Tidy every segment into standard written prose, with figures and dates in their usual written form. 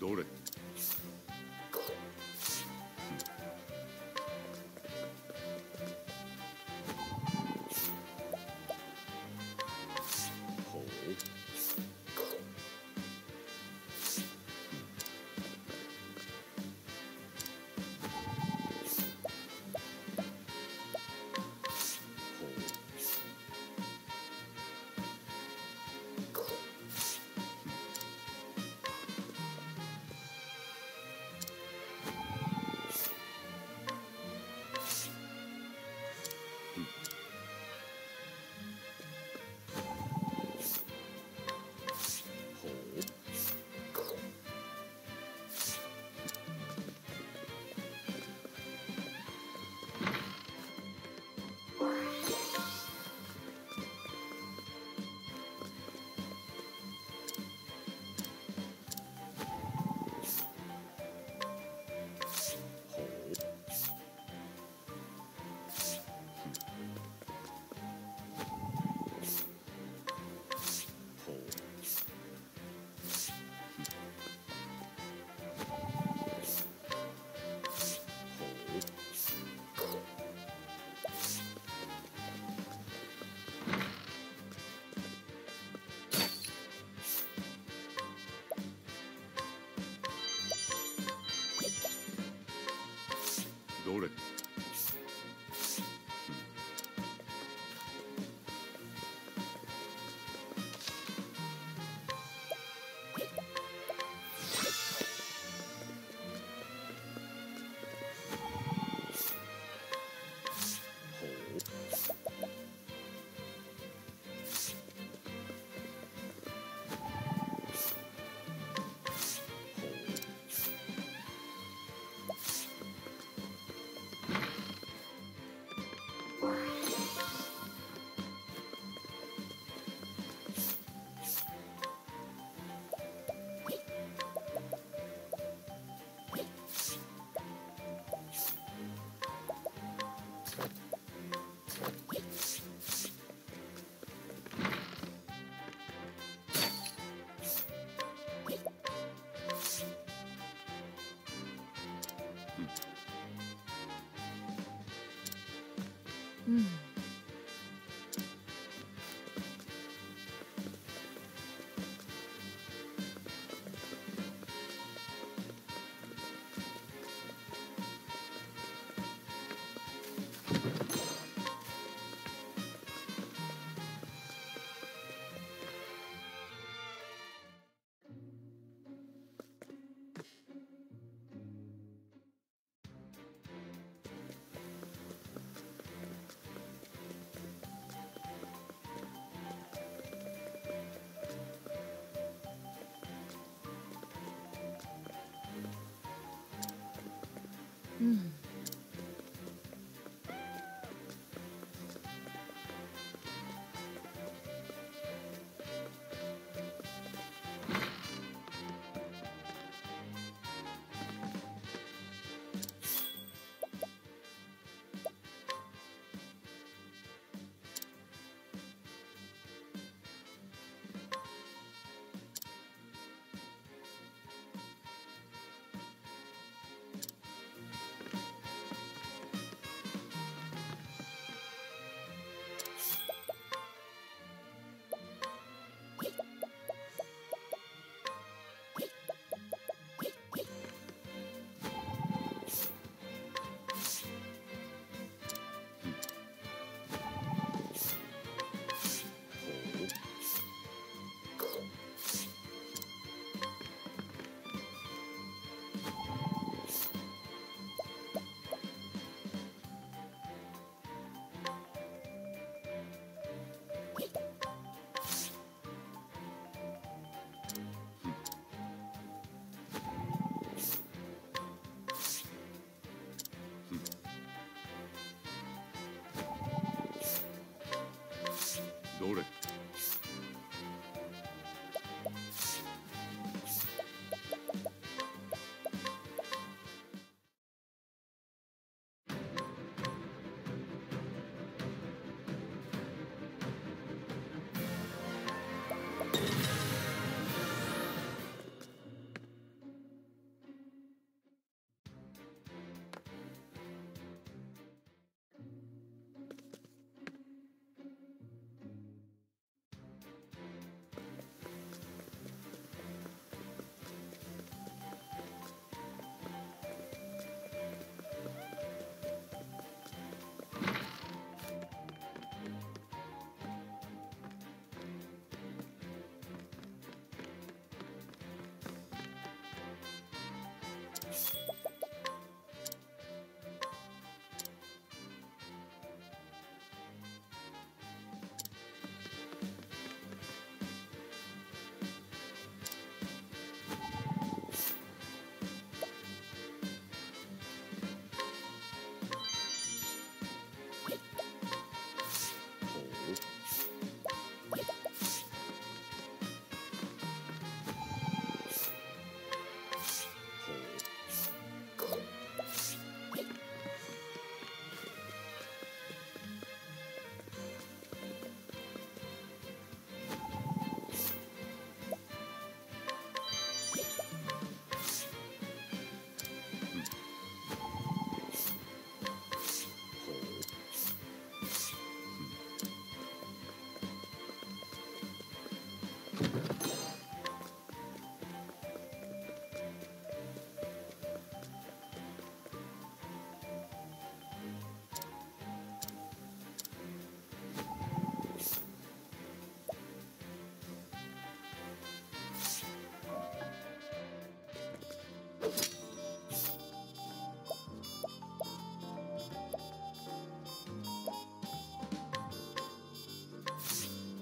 どれ。ほう。どれ。 うん。うん。 どれ。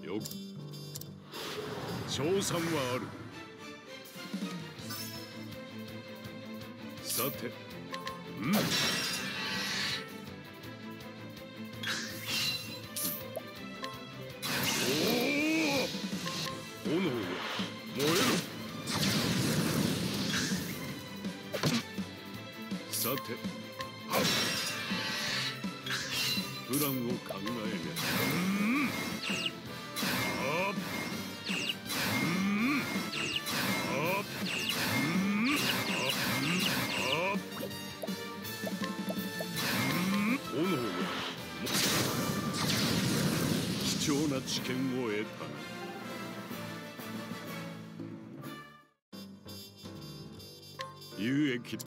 よく賞賛はある。さて、おお、炎は燃える。さて、プランを考えね。炎は貴重な知見を得たな。有益。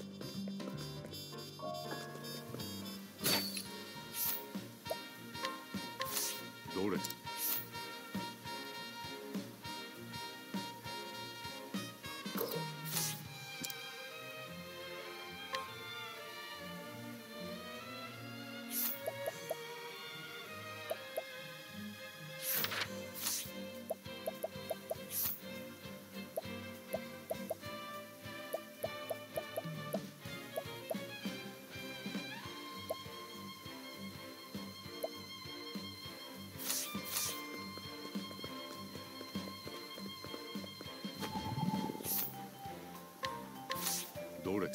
どれ？どれ？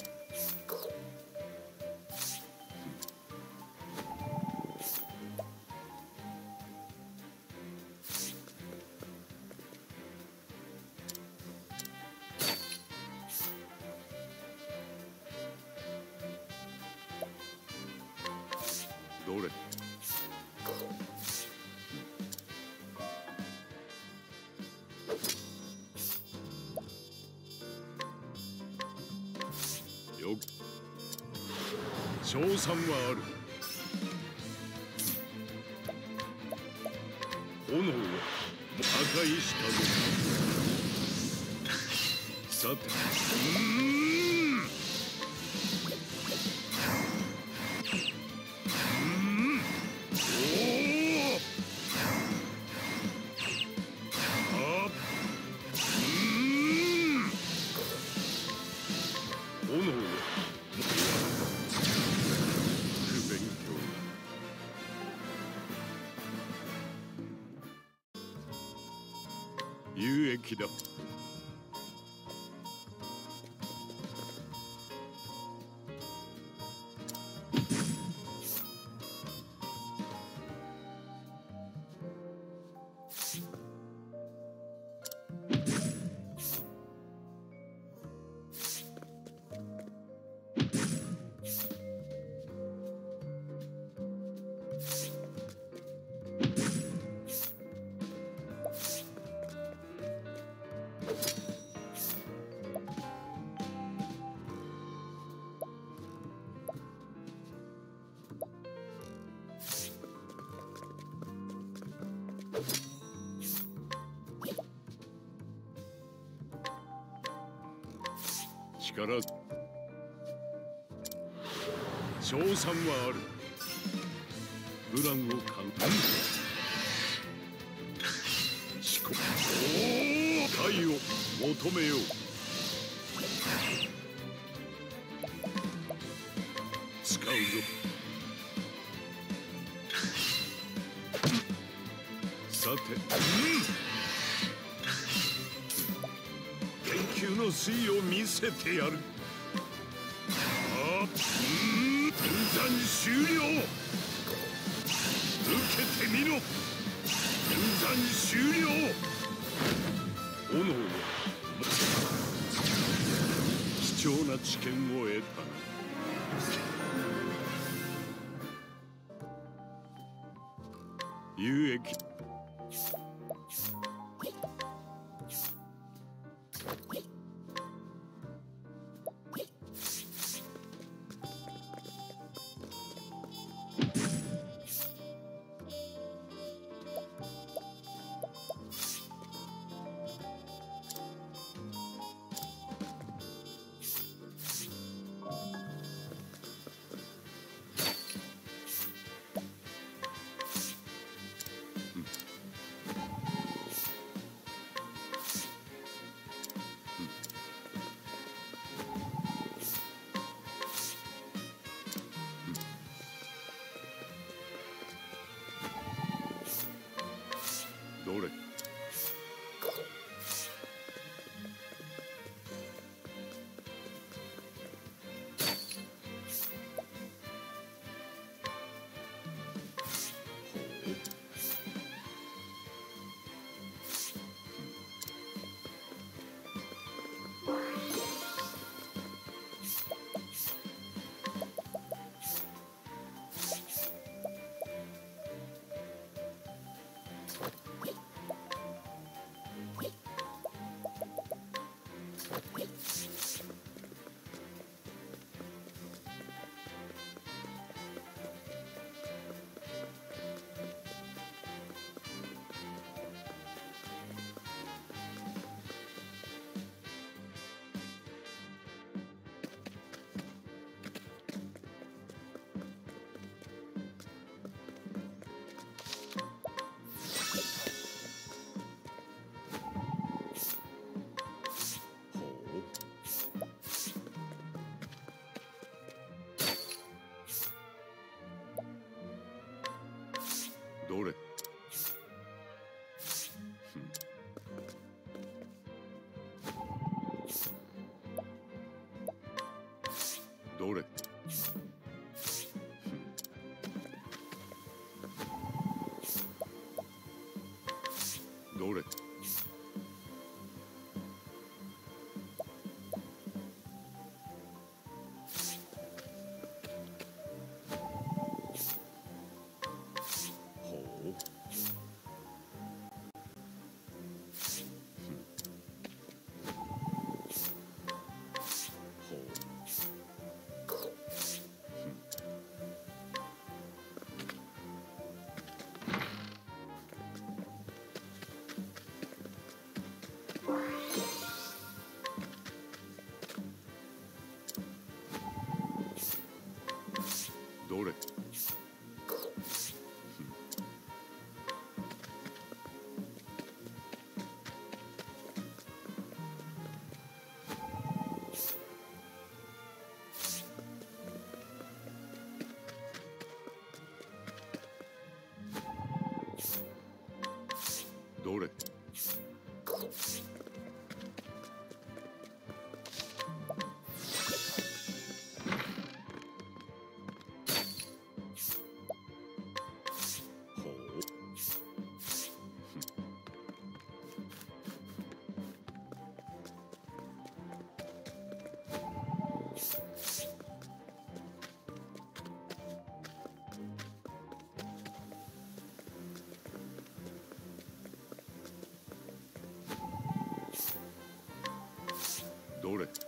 どれ？よく賞賛はある。炎は破壊したぞ。さて、炎は不勉強だ。有益だ。力、賞賛はある。プランを考え、思考、解を求めよう。使うぞ。さて、研究の粋を見せてやる。分断終了。受けてみろ。分断終了。炎は貴重な知見を得たな。有益。 どれ。どれ。どれ。どれ。どれ。どれ。どれ。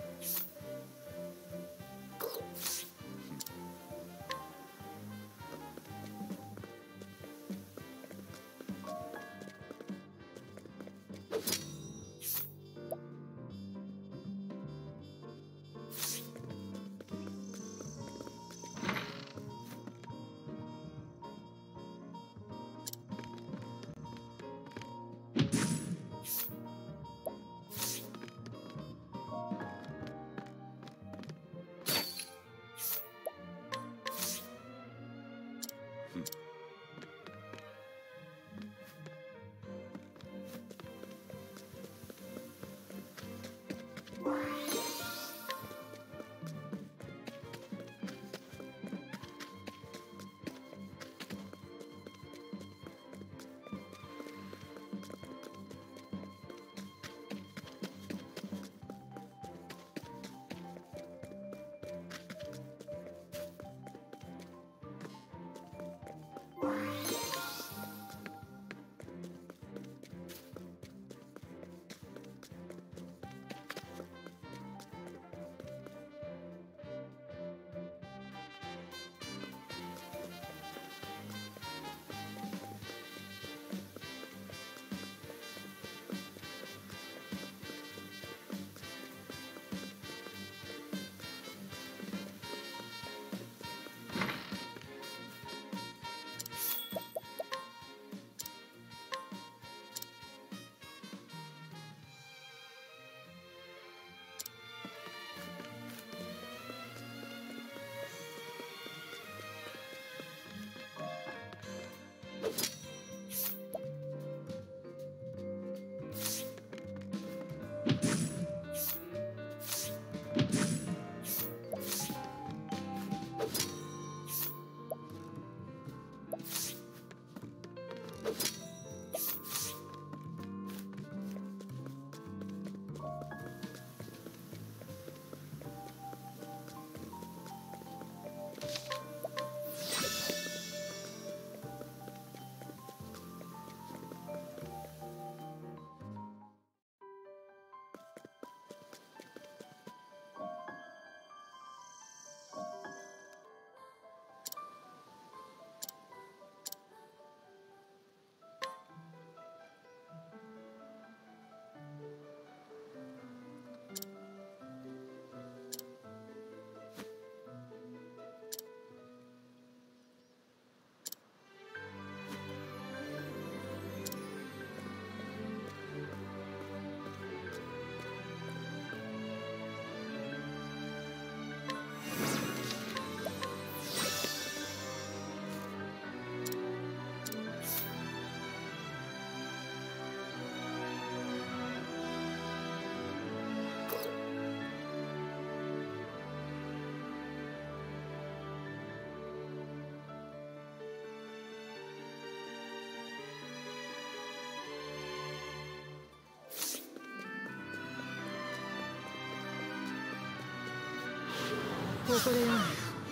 こでやんの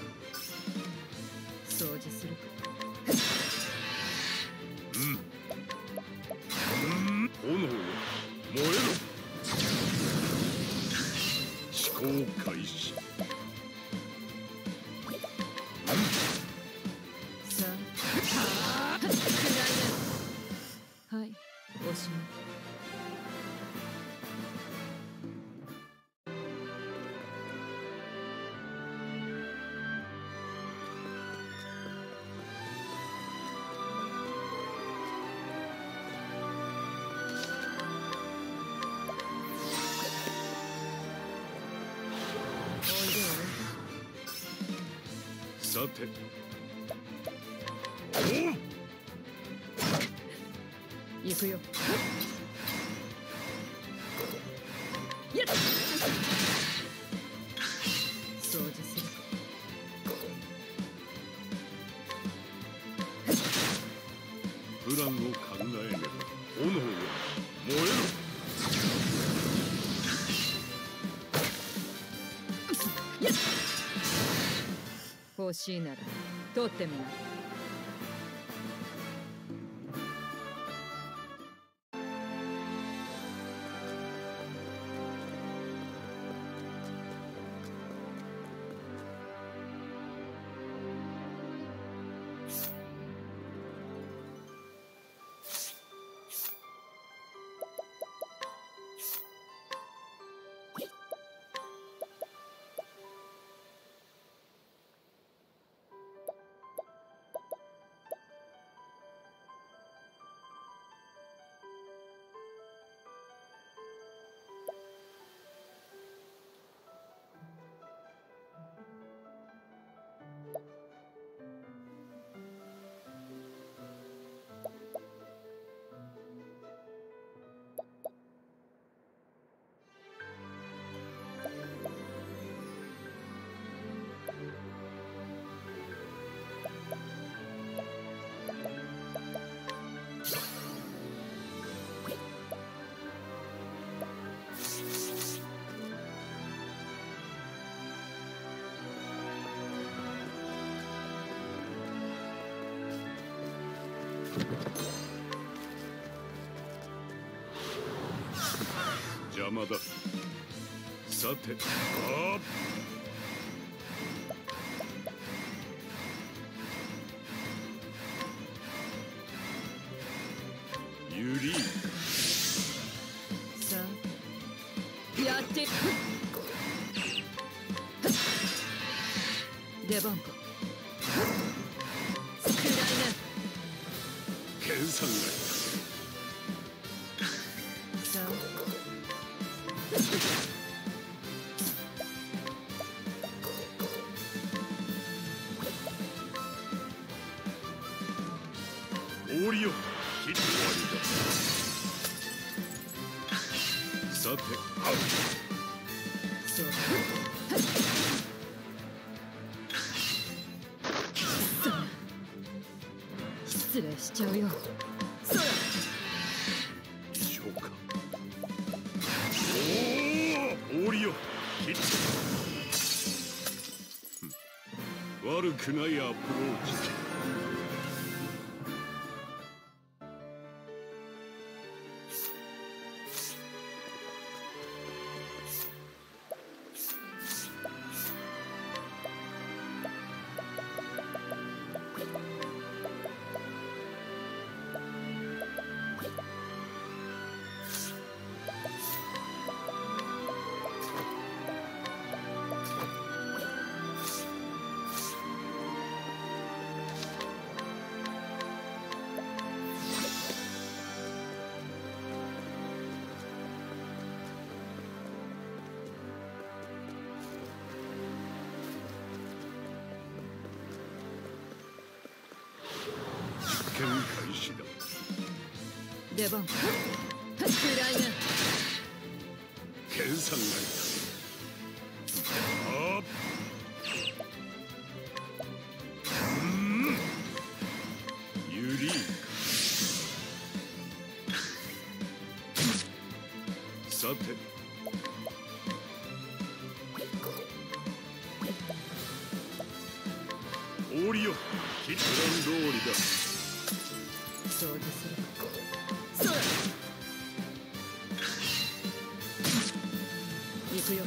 掃除するか。 炎よ燃えろ。思考開始。 さあ、暗いな。はい、おしまい。 さて、 行くよ。やっ掃除するか。 プランを考えねば。炎よ燃えろ。 欲しいなら取ってみな。 邪魔だ。さて、あユリさあ、やって出番か。暗いな。 計算さあ氷よ切り終わりだ。さて、 そう失礼しちゃうよ。そら一緒か。氷よ切り悪くないアプローチ。実験開始だ。 出番か。暗いな。 計算外だ。ユリさて、 氷よ、プラン通りだ。 掃除する。そら行くよ。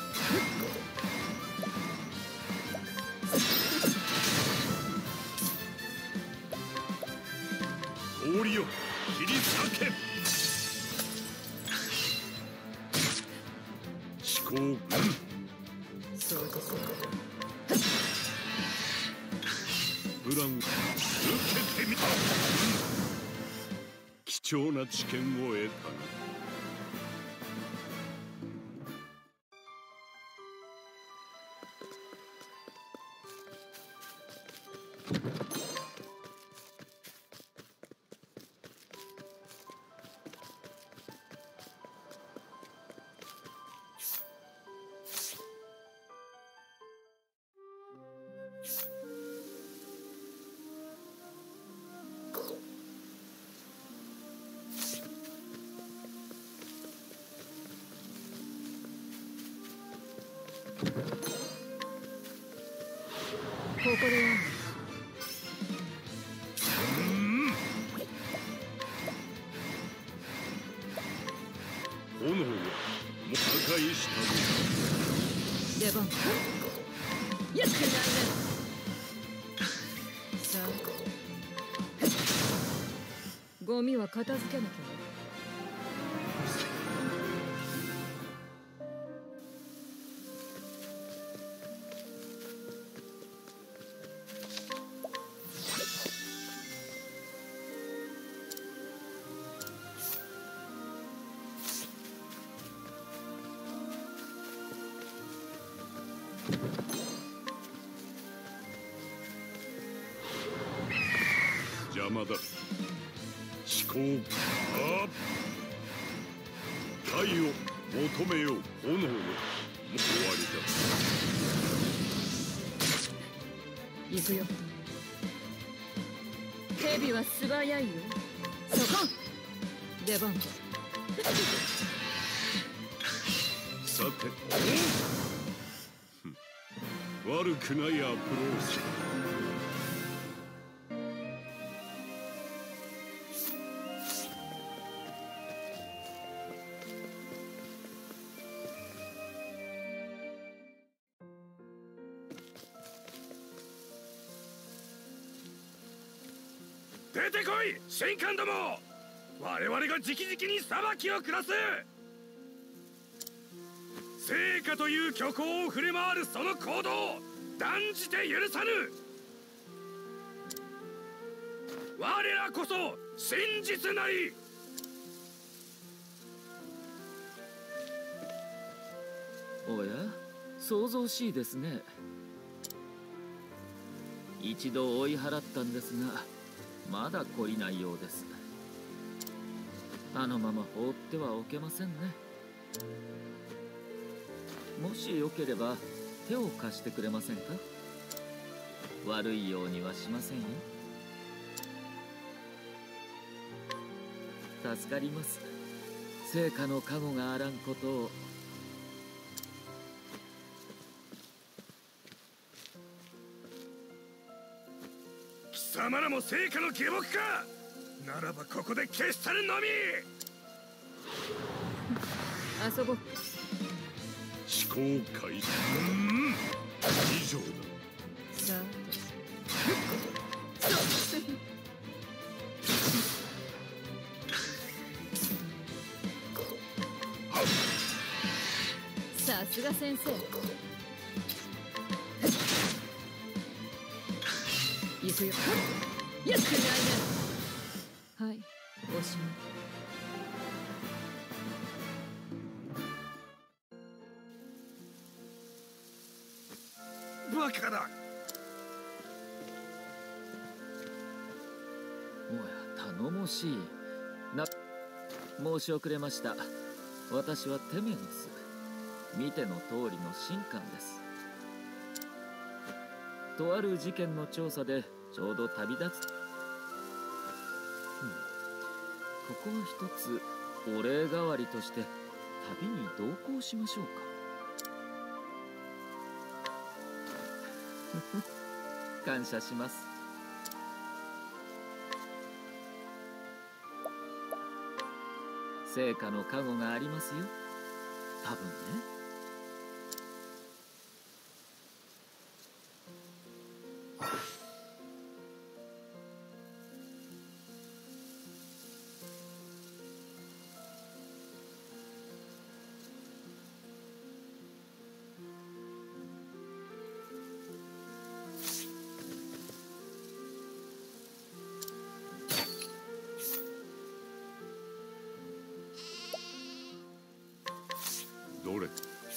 氷よ、切り裂け。思考、 掃除する。 プラン受けてみた。貴重な知見を得たな。 ここでやん。 炎よ、もう破壊したの。 出番。やってないね。さあ、ゴミは片付けなきゃね。 邪魔だ。思考、太を求めよう。炎よ、もう終わりだ。 行くよ。蛇は素早いよ。そこ出番。 さて、悪くないアプローチ。出てこい、神官ども。我々が直々に裁きを下す。聖火という虚構を振り回るその行動を断じて許さぬ。我らこそ真実なり。 おや、騒々しいですね。一度追い払ったんですが、まだ懲りないようです。あのまま放ってはおけませんね。もしよければ手を貸してくれませんか？悪いようにはしませんよ。助かります。聖火の加護があらんことを。 貴様らも聖火の下僕か。ならばここで消し去るのみ。 遊ぼう。 思考開始。以上だ。 さあ、さすが先生。行くよ。やってないね。はい、おしまい。 バカだ。 おや、頼もしい。申し遅れました。私はテメノス。見ての通りの神官です。とある事件の調査でちょうど旅立つ。ここは一つお礼代わりとして旅に同行しましょうか。 感謝します。成果の加護がありますよ、多分ね。 どれ？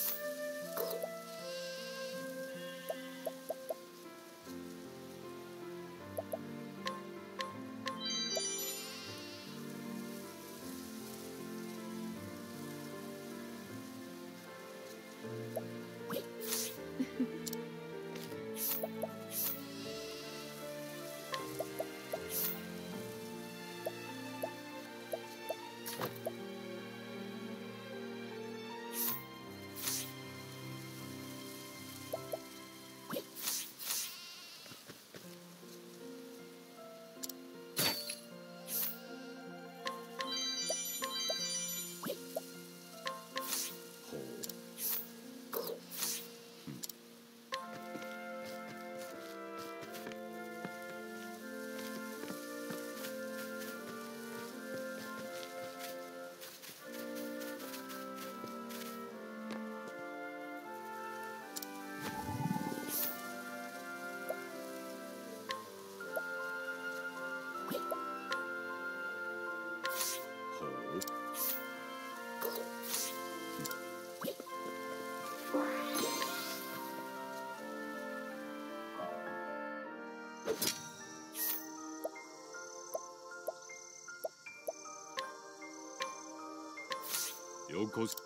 よこそ。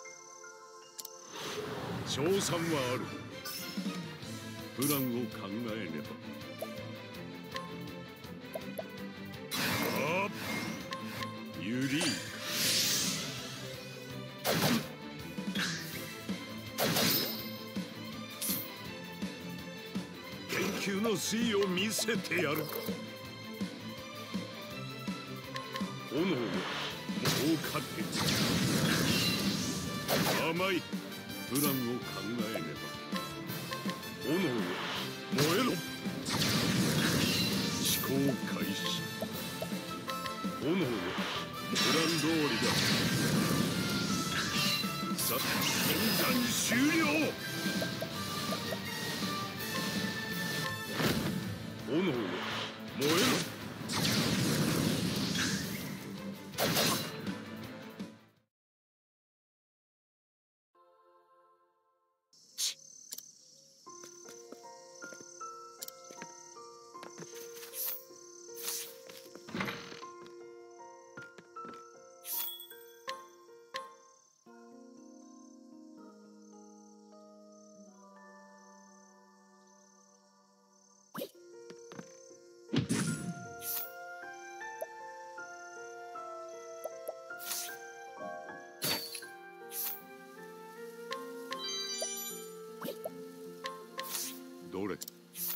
賞賛はある。プランを考えねば。あっ、ユリー。研究の粋を見せてやる。炎をもう勝て。甘い。プランを考えねば。炎よ、燃えろ。思考開始。炎よ、プラン通りだ。さあ、演算終了。炎よ、燃えろ。どれ？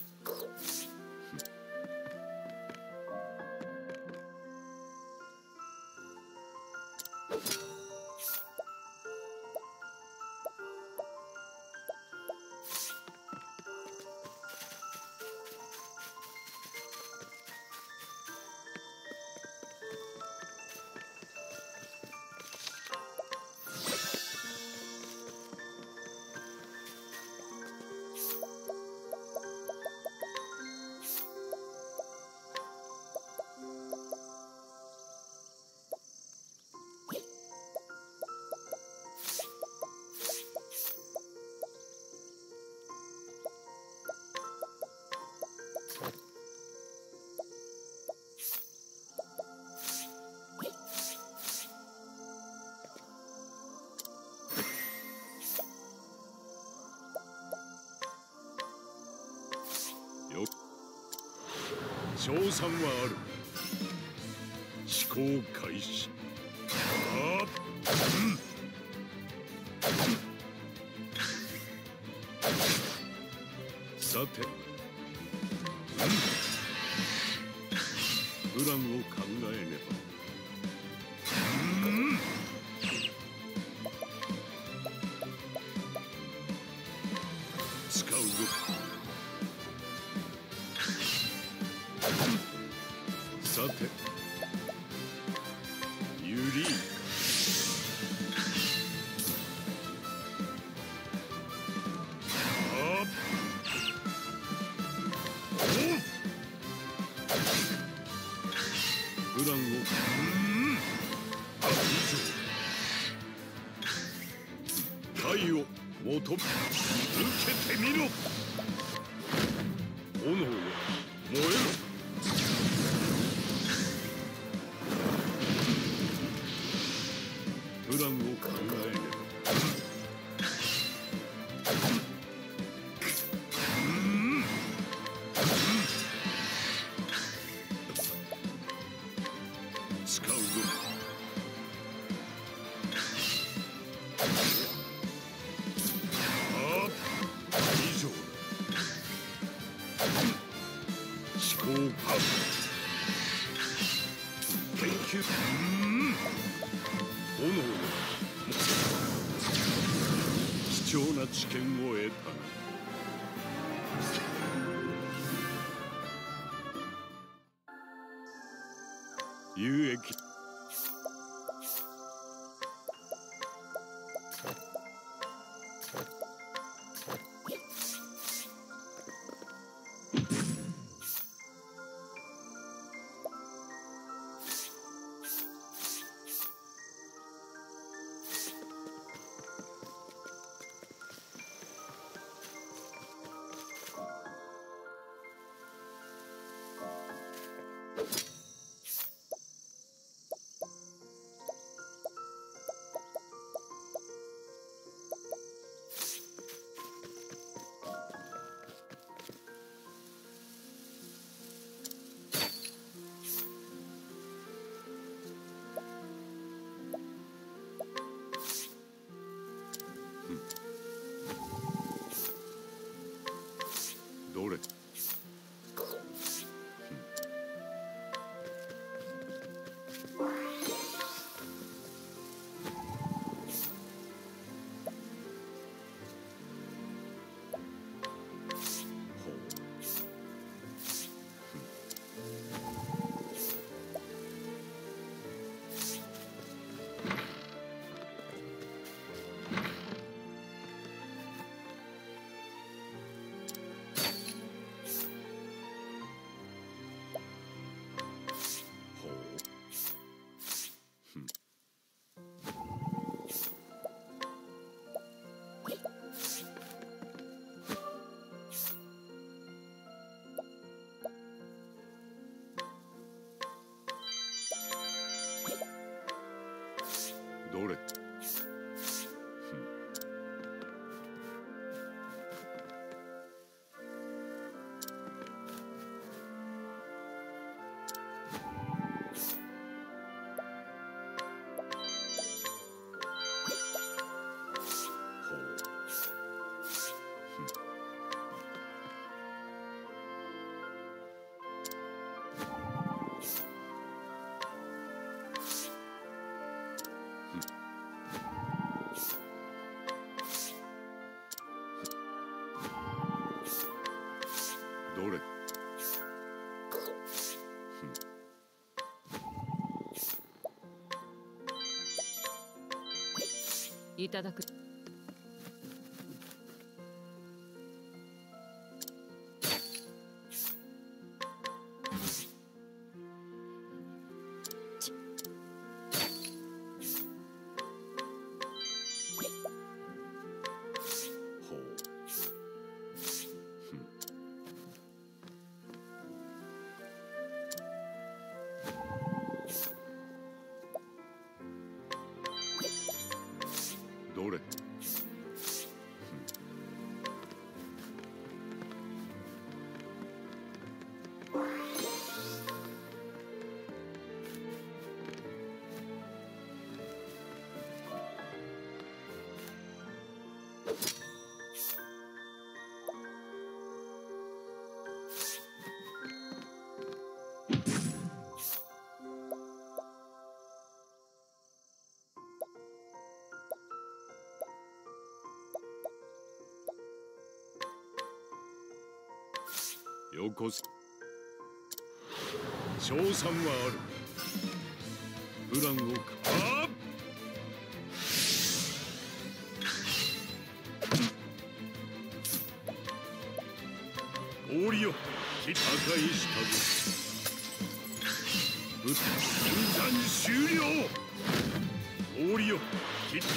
賞賛はある。思考開始。あっ、さて、 プランを考えねば。使うぞ。さてユリープランを解を求め続けてみろ。炎よ燃えろ。プランを考えれば。使うぞ。以上だ。思考派研究炎よ貴重な知見を得たな。有益。どれ。どれ。どれ。 いただく。 どれ。 よこせ。賞賛はある。プランをあっ氷よ、破壊したぞ。分断終了。氷よ、切って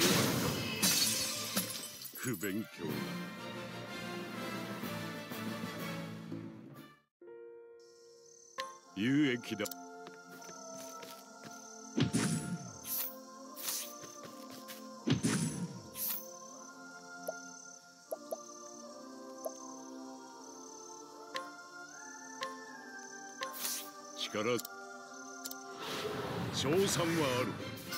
不勉強だ。有益だ。力賞賛はある。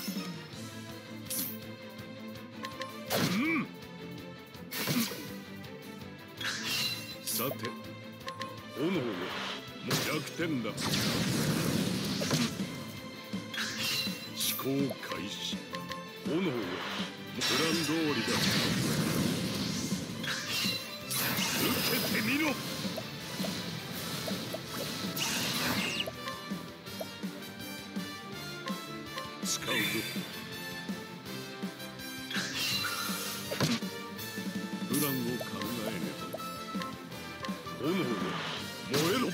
さて炎よ、弱点だ。思考開始。炎よ、プラン通りだ。受けてみろ。使うぞ。プランを考えねば。炎よ、燃えろ。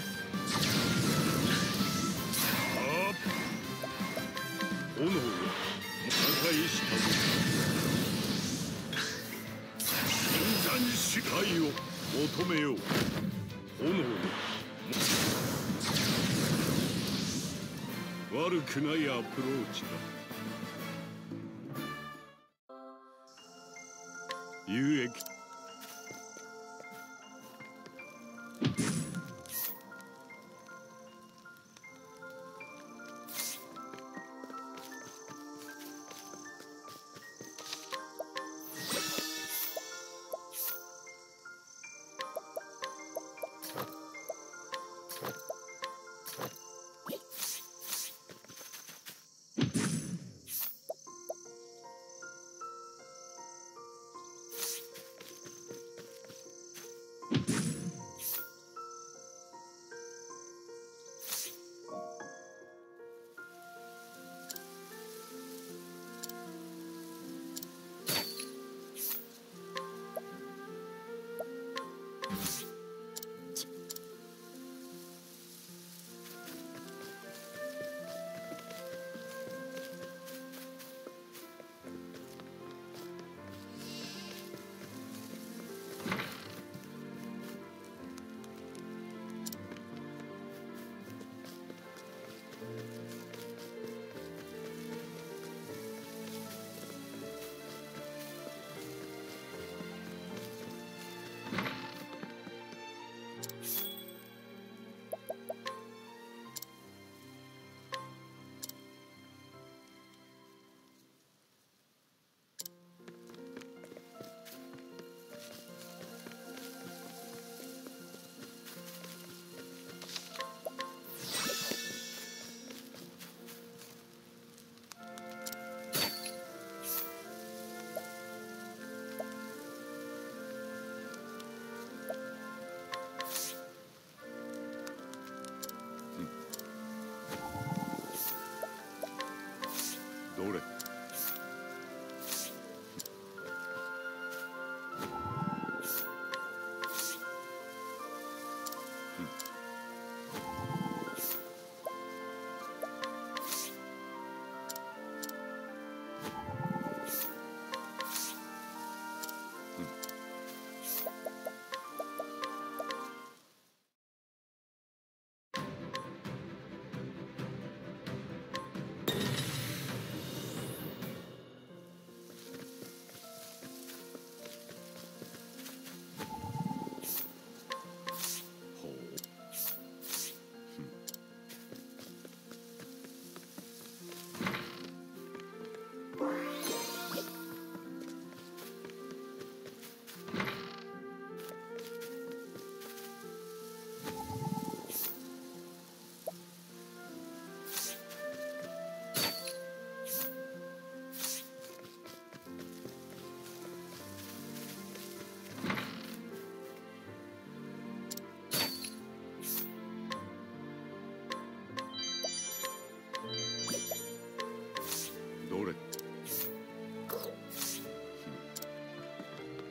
炎よ、破壊したぞ。分断視界を求めよう。炎よ、悪くないアプローチだ。有益。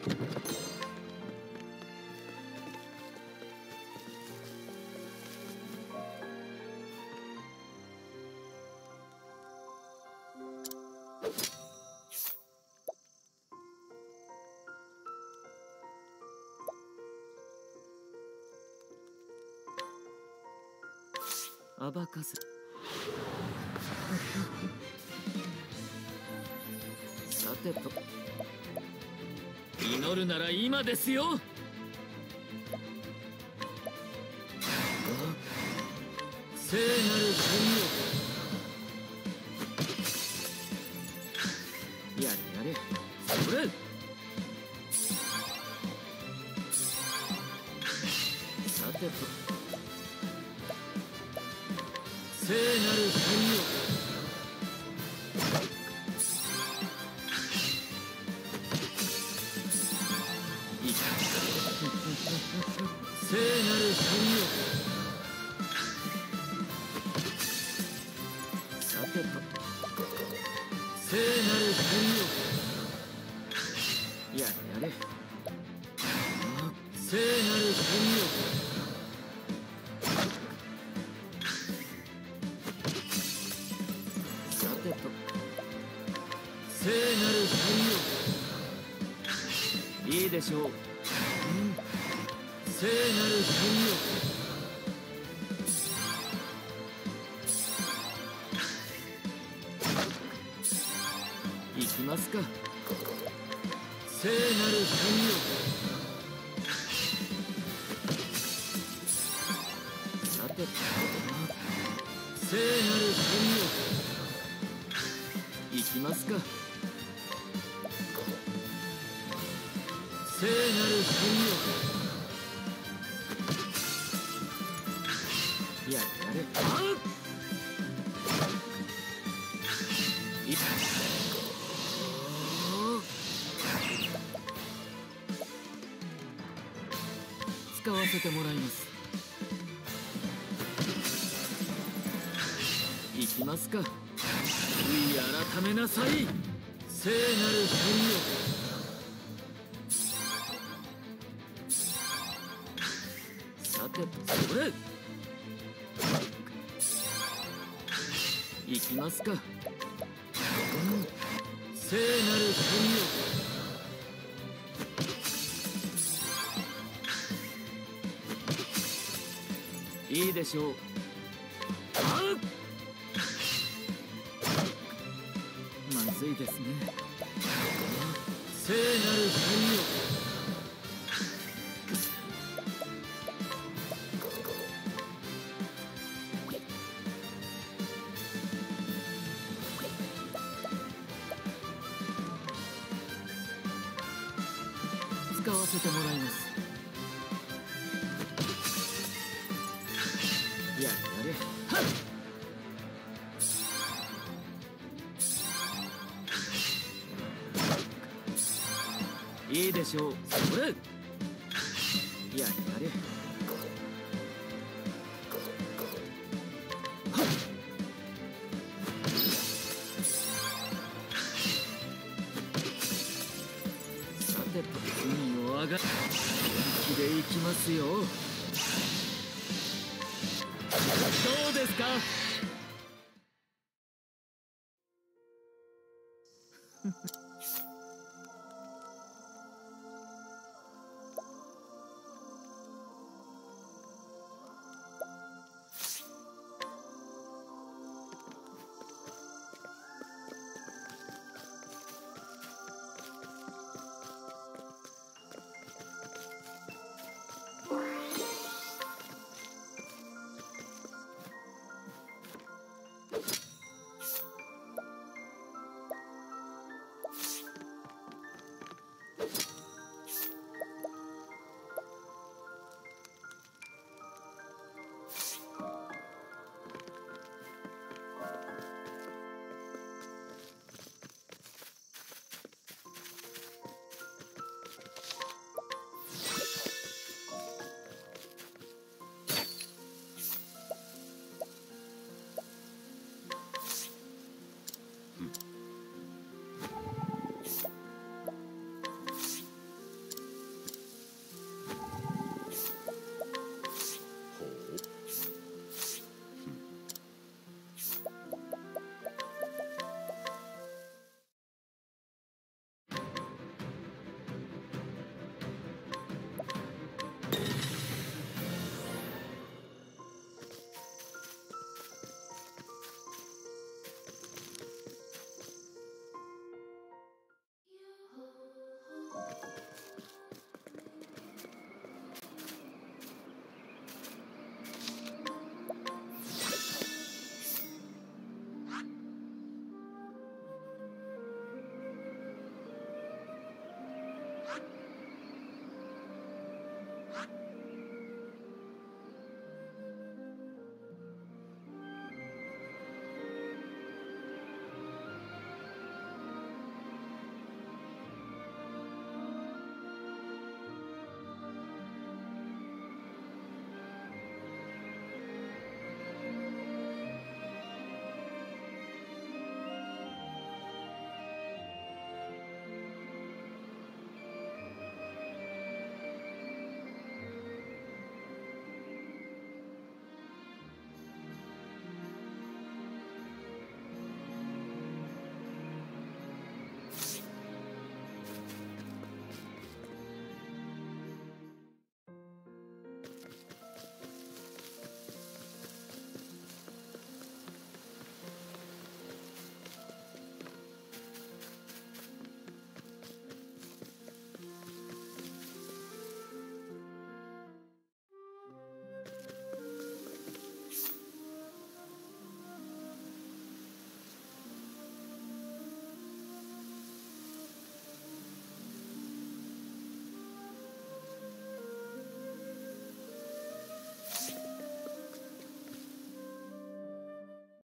暴かせ。さてと、祈るなら今ですよ。聖なる神よ、やれやれ、それ。さてと、聖なる神よ、聖なる神よ。さてと、聖なる神よ、やれやれ。聖なる神よ、さてと、聖なる神よ、いいでしょう。聖なる神よ、行きますか。聖なる神よ、さて、聖なる神よ、行きますか。聖なる神よ、やれやれ。あっ、いっ、使わせてもらいます。行きますか。悔い改めなさい、聖なる神よ。さて、それ。行きますか。聖なる神よ、いいでしょう。あっ、まずいですね。聖なる神よ、使わせてもらいます。やれやれ。はっ、いいでしょう。それ。やれやれ。はっ、さてと、海を上が、本気で行きますよ。どうですか。